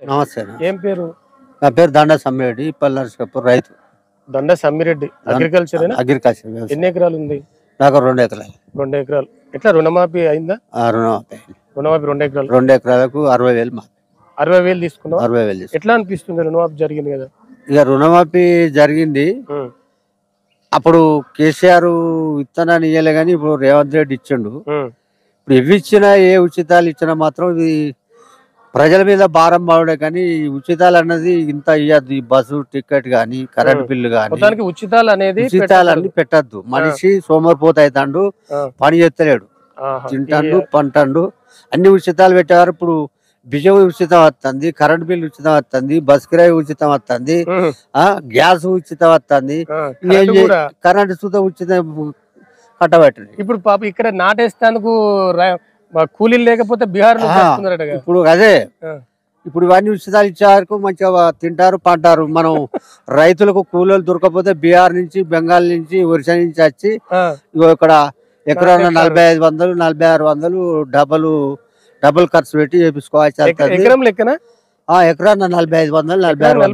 నమస్తే. ఏం పేరు? నా పేరు దండ సమ్మిరెడ్డి, పల్లి నరసాపూర్ రైతు. దండ సమ్మిరెడ్డి. Agriculture agriculture. ఎన్ని ఎకరాలు ఉంది? నాకు 2 ఎకరాలు. 2 ఎకరాలు. ఎట్లా రుణమాఫీ అయిందా? రుణమాఫీ. రుణమాఫీ 2 ఎకరాలు. 2 ఎకరాలకు 60,000 మాఫీ. 60,000 తీసుకున్నావు? 60,000. ఎట్లా అనిపిస్తుంది? రుణమాఫీ జరిగింది కదా. ఇక రుణమాఫీ జరిగింది. అప్పుడు కేసీఆర్ విత్తనాన్ని ఇయ్యలే కానీ ఇప్పుడు రేవంత్ రెడ్డి ఇచ్చిండు. ఇప్పుడు ఇవి ఇచ్చినా, ఏ ఉచితాలు ఇచ్చినా మాత్రం ఇది ప్రజల మీద భారం పడే, కానీ ఉచితాలు అన్నది ఇంత ఇయ్యద్దు. ఈ బస్సు టికెట్ గాని, కరెంట్ బిల్లు గాని, ఉచితాలన్నీ పెట్టద్దు. మనిషి సోమరిపోత అవుతాడు, పని చేస్తలేడు, తింటాడు, పంటాడు. అన్ని ఉచితాలు పెట్టేవారు. ఇప్పుడు బియ్యం ఉచితం వస్తుంది, కరెంట్ బిల్లు ఉచితం వస్తుంది, బస్ కిరాయి ఉచితం వస్తుంది, గ్యాస్ ఉచితం వస్తుంది, కరెంట్ సుత ఉచితం కట్టబెట్టండి. ఇప్పుడు పాప ఇక్కడ నాటేస్తానికి కూలీలు లేకపోతే బీహార్ ఇప్పుడు అదే. ఇప్పుడు ఇవన్నీ ఉచితాలు ఇచ్చేవరకు మంచిగా తింటారు, పంటారు. మనం రైతులకు కూలీలు దొరకపోతే బీహార్ నుంచి, బెంగాల్ నుంచి, ఒరిస్సా నుంచి వచ్చి ఇక్కడ ఎకరాన 4500, 4600 డబుల్ ఖర్చు పెట్టి చేపించుకోవాల్సి వస్తుంది. ఎకరాన 4500,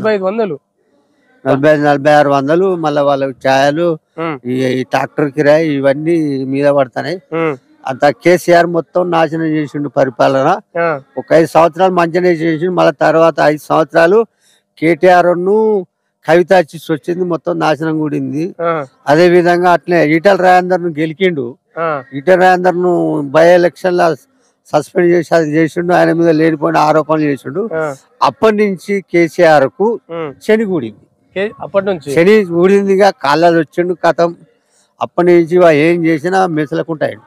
4600 మళ్ళీ వాళ్ళ ఛాయలు, ఈ ట్రాక్టర్ కిరాయి ఇవన్నీ మీద పడతాయి. అంత కేసీఆర్ మొత్తం నాశనం చేసిండు పరిపాలన. ఒక 5 సంవత్సరాలు మంచిగా చేసిండు. మళ్ళీ తర్వాత 5 సంవత్సరాలు కేటీఆర్ ను కవిత వచ్చింది, మొత్తం నాశనం కూడింది. అదే విధంగా అట్లే ఈటల రాజేందర్ ను గెలికిండు. ఈటల రాజేందర్ ను బై ఎలక్షన్ లా సస్పెండ్ చేసి అది చేసిండు. ఆయన మీద లేనిపోయిన ఆరోపణలు చేసిండు. అప్పటి నుంచి కేసీఆర్ కు శని కూడింది. శని కూడిందిగా కాళ్ళది వచ్చిండు కథం. అప్పటి నుంచి ఏం చేసినా మెసలకుంటాడు.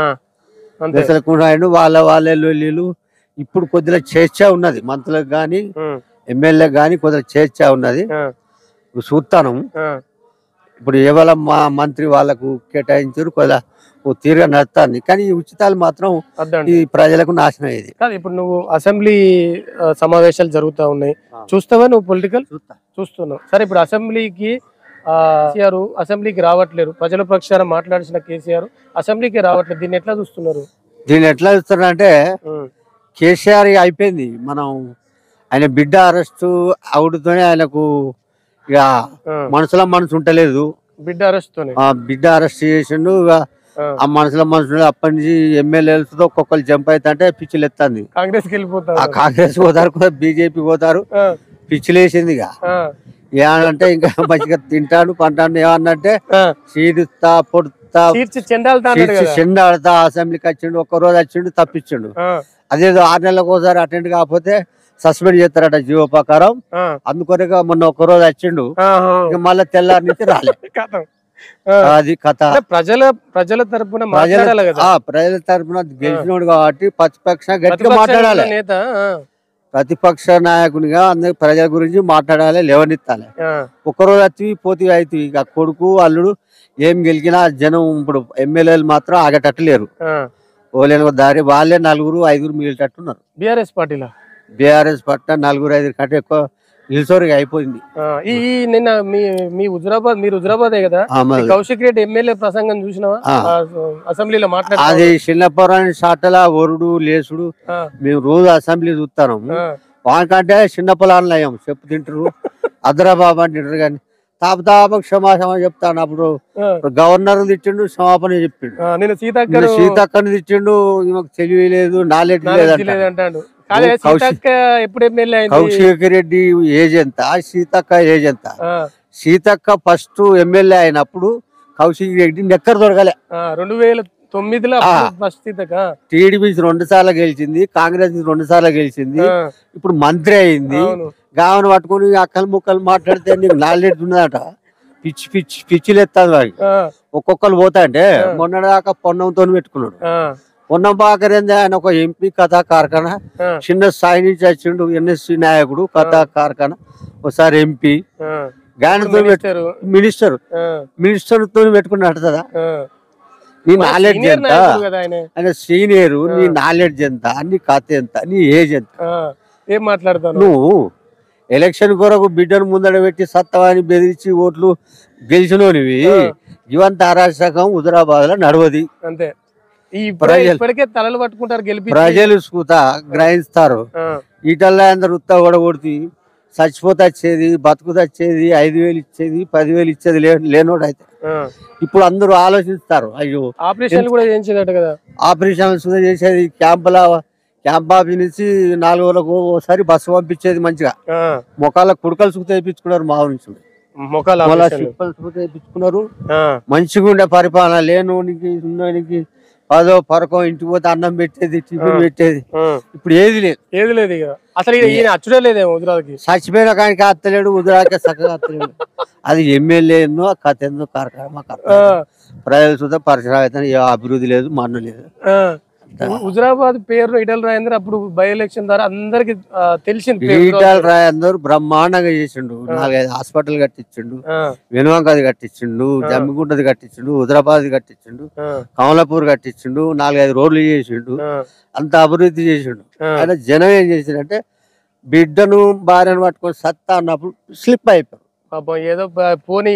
వాళ్ళే లొల్లీలు. ఇప్పుడు కొద్దిగా చర్చ ఉన్నది, మంత్రులకు గాని, ఎమ్మెల్యేలకు గాని కొద్దిగా చర్చ ఉన్నది. చూస్తాను ఇప్పుడు ఏవల మా మంత్రి వాళ్ళకు కేటాయించారు, కొద్దిగా తీరుగా నడుస్తుంది. కానీ ఈ ఉచితాలు మాత్రం ఈ ప్రజలకు నాశనం అయ్యేది. ఇప్పుడు నువ్వు అసెంబ్లీ సమావేశాలు జరుగుతూ ఉన్నాయి, చూస్తావా? నువ్వు పొలిటికల్ చూస్తున్నావు. సరే, ఇప్పుడు అసెంబ్లీకి కేసీఆర్ అసెంబ్లీకి రావట్లేరు. ప్రజల పక్షాన మాట్లాడిన కేసీఆర్ అసెంబ్లీకి రావట్లేదు. దీన్ని ఎట్లా చూస్తున్నారు? దీన్ని ఎట్లా చూస్తున్నారు అంటే, కేసీఆర్ అయిపోయింది. మనం ఆయన బిడ్డ అరెస్ట్ అవుడుతోనే ఆయనకు ఇక మనసు ఉంటలేదు. బిడ్డ అరెస్ట్ చేసిండు. ఆ మనసులో అప్పటి నుంచి ఎమ్మెల్యేలతో ఒక్కొక్కరు జంప్ అవుతుంటే పిచ్చిలు ఎత్తాంది. కాంగ్రెస్ పోతారు, బీజేపీ పోతారు. పిచ్చిలేసింది. ఇక ఏమనంటే ఇంకా మంచిగా తింటాడు, పంటాడు. ఏమన్నంటే చీడుతా, పొడుతా, చెండాడుతా. అసెంబ్లీకి వచ్చిండు, ఒక్కరోజు వచ్చిండు, తప్పించిండు. అదేదో 6 నెలలకు ఒకసారి అటెండ్ కాకపోతే సస్పెండ్ చేస్తారట జీవో ప్రకారం. అందుకొరగా మొన్న ఒక్కరోజు వచ్చిండు, మళ్ళీ తెల్లారి నుంచి రాలేదు. అది కథ. ప్రజల తరపున గెలిచినోడు కాబట్టి ప్రతిపక్ష గట్టిగా మాట్లాడాలి. ప్రతిపక్ష నాయకునిగా అందరు ప్రజల గురించి మాట్లాడాలి, లేవనెత్తాలి. ఒక్కరోజు వచ్చి పోతే అయితే ఇక కొడుకు అల్లుడు ఏం గెలిచినా జనం ఇప్పుడు ఎమ్మెల్యేలు మాత్రం ఆగేటట్టు లేరు. ఓలేని దారి వాళ్ళే 4-5 మిగిలేటట్టున్నారు. బీఆర్ఎస్ పార్టీ 4-5 కంటే ఎక్కువ నిల్సోరిగా అయిపోయింది. నిన్న మీరు హుజురాబాదే కదా, కౌశిక్ రెడ్డి ఎమ్మెల్యే ప్రసంగం చూసినావా? అసెంబ్లీలో మాట్లాడు. అది చిన్నపురాని షాటల ఒరుడు లేసుడు మేము రోజు అసెంబ్లీ చూస్తాము. వానికంటే చిన్న పొలాలు అయ్యాం, చెప్పు తింటారు, అద్రాబాబు అని తింటారు. కానీ తాపతాప క్షమాక్షమ చెప్తాను. అప్పుడు గవర్నర్ తిట్టిండు, క్షమాపణ చెప్పిండు. సీతక్కని తిట్టిండు, ఈమెకు తెలియలేదు, నాలెడ్జ్ లేదంటాడు. కౌశిక్ రెడ్డి ఏజ్ ఎంత, సీతక్క ఏజ్ ఎంత? సీతక్క ఫస్ట్ ఎమ్మెల్యే అయినప్పుడు కౌశిక్ రెడ్డి నెక్కర్ దొరకలే. 2009లో టీడీపీ 2 సార్లు గెలిచింది, కాంగ్రెస్ 2 సార్లు గెలిచింది. ఇప్పుడు మంత్రి అయింది. గావని పట్టుకుని అక్కలు ముక్కలు మాట్లాడితే నీకు నాలెడ్జ్ ఉన్నదట. పిచ్చిలు ఎత్తాను వాడికి. ఒక్కొక్కరు పోతా అంటే మొన్నదాకా పొన్నంతో పెట్టుకున్నాడు. పొన్నం పాకరేంది ఆయన ఒక ఎంపీ కథా కార్ఖానా, చిన్న స్థాయి నుంచి వచ్చిండు. ఎన్ఎస్సి నాయకుడు, కథా కార్ఖానా, ఒకసారి ఎంపీ, మినిస్టర్ తో పెట్టుకున్నట్టు కదా. నీ నాలెడ్జ్ ఎంత? ఆయన సీనియర్. నీ నాలెడ్జ్ ఎంత, నీ కథ ఎంత, నీ ఏజ్ ఎంత? ఏం మాట్లాడతావు నువ్వు? ఎలక్షన్ కొరకు బిడ్డను ముందడ పెట్టి సత్తవాని బెదిరించి ఓట్లు గెలిచినోనివి. ఇవంత అరాచకం హుజురాబాద్ లో నడవది. అంతే. ఇప్పటికే తలలు పట్టుకుంటారు, ప్రజలు గ్రహిస్తారు. ఈటల్లా అందరు ఉత్తా కొడుతు చచ్చిపోతే వచ్చేది బతుకుతే వచ్చేది 5,000 ఇచ్చేది 10,000 ఇచ్చేది లేనోడు అయితే ఇప్పుడు అందరూ ఆలోచిస్తారు అయ్యో ఆపరేషన్ కూడా చేయించేదట కదా ఆపరేషన్ చేసేది క్యాంప్ ఆఫీస్ నుంచి 4 రోజులకు ఒకసారి బస్సు పంపించేది మంచిగా మొక్కల కుడకలు సుఖ తెప్పించుకున్నారు మా నుంచి తెప్పించుకున్నారు మంచిగా ఉండే పరిపాలన లేనోనికి ఉన్నోనికి పదో పరకం ఇంటికి పోతే అన్నం పెట్టేది టిఫిన్ పెట్టేది ఇప్పుడు ఏది లేదు ఇక అసలు ఈయన అచ్చుడే లేదేమో హుజరాబాద్కి చచ్చిపోయిన కానీ అత్తలేడు హుజరాబాద్కే చక్కగా అత్తలేడు అది ఎమ్మెల్యే ఎన్నో కథ ఎన్నో కార్యక్రమ ప్రజలు చూద్దాం పరిసరాలు అయితే ఏ అభివృద్ధి లేదు మన్ను లేదు హుజరాబాద్ పేరు ఈటల రాజేందర్ అప్పుడు బై ఎలక్షన్ ద్వారా అందరికి తెలిసింది ఈటల రాజేందర్ బ్రహ్మాండంగా చేసిండు 4-5 హాస్పిటల్ కట్టించిండు వెనువంకది కట్టించిండు జమ్మిగుంటది కట్టించిండు హుజరాబాద్ కట్టించిండు కమలాపూర్ కట్టించిండు 4-5 రోడ్లు చేసిండు అంత అభివృద్ధి చేసిండు ఆయన జనం ఏం చేసిండంటే బిడ్డను భార్యను పట్టుకొని సత్తా అన్నప్పుడు స్లిప్ అయిపోయారు ఏదో పోనీ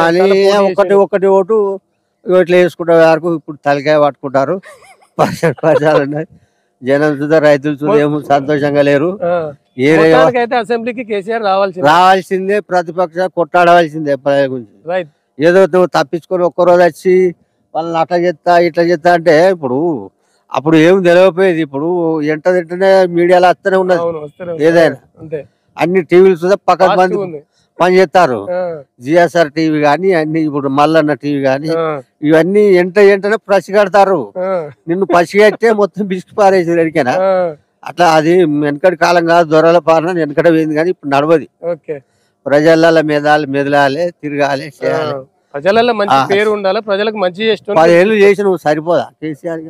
ఒకటి ఓటు ఇట్లా వేసుకుంటే వరకు ఇప్పుడు తలకాయ పట్టుకుంటారు ప్రజలు ఉన్నాయి జనం చూద్దా రైతులు చూద్దా ఏమో సంతోషంగా లేరు అసెంబ్లీకి కేసీఆర్ రావాల్సిందే ప్రతిపక్ష కొట్లాడవలసిందే ప్రజల గురించి ఏదో నువ్వు తప్పించుకొని ఒక్కరోజు వచ్చి వాళ్ళని అట్లా చేస్తా ఇట్లా చేస్తా అంటే ఇప్పుడు అప్పుడు ఏమి తెలియకపోయేది ఇప్పుడు ఎంటనే మీడియాలో వస్తూనే ఉన్నది ఏదైనా అన్ని టీవీలు చూద్దా పక్కన మంది పని చేస్తారు జిఎస్ఆర్ టీవీ గాని అన్ని ఇప్పుడు మల్లన్న టీవీ గాని ఇవన్నీ ఎంటనే పసిగడతారు నిన్ను పసిగట్టే మొత్తం బిస్కి పారేసి ఎడికైనా అట్లా అది వెనకటి కాలం కాదు దొరల పాలన వెనకట పోయింది కానీ ఇప్పుడు నడవది ప్రజల మెదలాలి తిరగాలి చేయాలి ప్రజలలో మంచి పేరు ఉండాలి ప్రజలకు మంచి 10 ఏళ్ళు చేసి నువ్వు సరిపోదా కేసీఆర్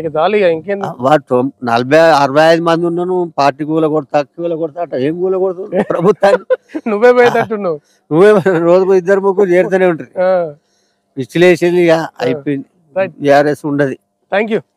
వాడు 40-65 మంది ఉన్నాను పార్టీ కూల కొడతా ఏం కూల కొడుతు ప్రభుత్వాన్ని నువ్వే పోయేటట్టున్నావు నువ్వే రోజుకు 2-3 చేరుతూనే ఉంటుంది విశ్లేషణ అయిపోయింది టీఆర్ఎస్ ఉండదు థ్యాంక్ యూ